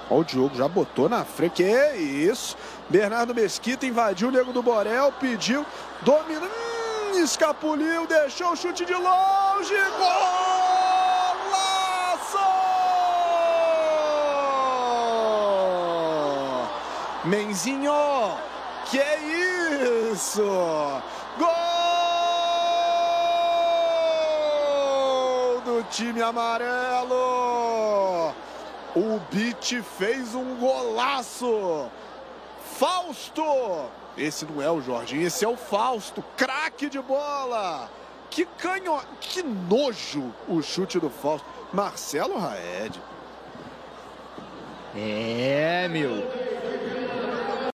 Ó, o Diogo já botou na frente. Que isso? Bernardo Mesquita invadiu o Nego do Borel, pediu, dominou, escapuliu, deixou o chute de longe. Golaço! Menzinho, que é isso? Gol do time amarelo! O Beat fez um golaço! Fausto! Esse não é o Jorginho, esse é o Fausto, craque de bola! Que que nojo o chute do Fausto. Marcelo Raed. É, meu.